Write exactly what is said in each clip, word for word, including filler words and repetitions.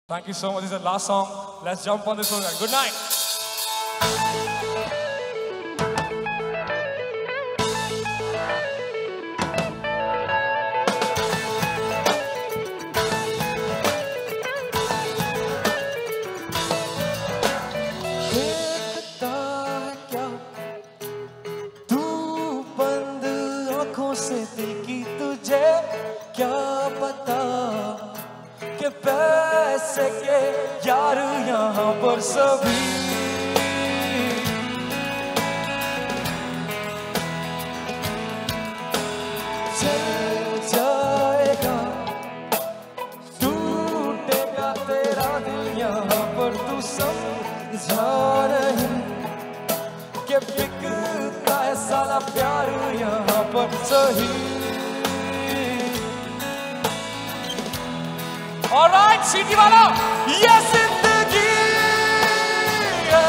Thank you so much. This is the last song. Let's jump on this one. Good night. देखता है क्या तू बंद आंखों से दिल की तुझे क्या पता कि पैसे के यार यहाँ पर सभी चल जाएगा टूटेगा तेरा दिल यहाँ पर तू समझा नहीं कि बिकता है साला प्यार यहाँ पर सही. Alright, सीटी वाला. ये जिंदगी है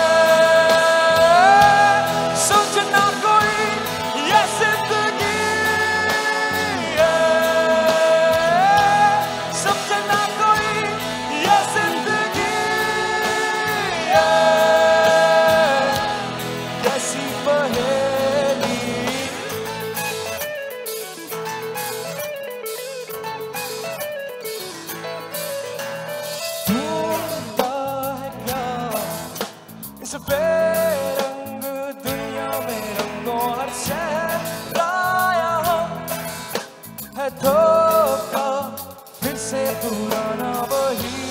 सोचना कोई ये जिंदगी है समझना कोई ये जिंदगी है कैसी पहेली इस बेरंग दुनिया में रंगों हर शहराया है धोखा फिर से पुराना वही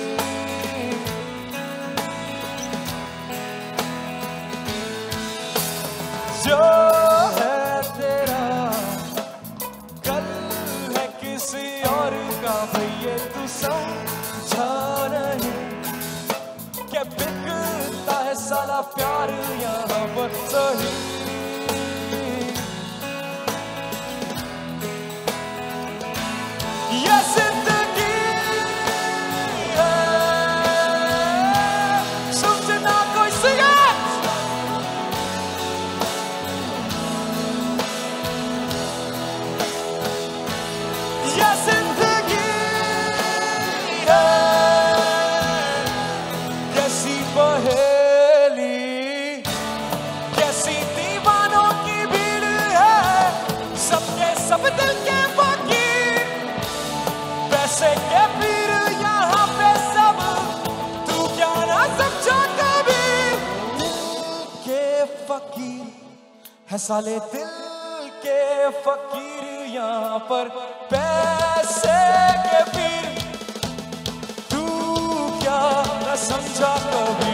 जो है तेरा कल है किसी और का भैया तू समझा नहीं क्या बिकता है साला प्यार यहाँ पर सही. ये जिंदगी है समझना कोई सिगरेट ये जिंदगी है कैसी पहेली कैसी दीवानों की भीड़ है सबके सब दिल के फकीर पैसे के पीर यहाँ पे सब तू क्या ना समझा कभी दिल के फकीर है साले दिल के फकीर यहाँ पर पैसे के पीर तू क्या न समझा कभी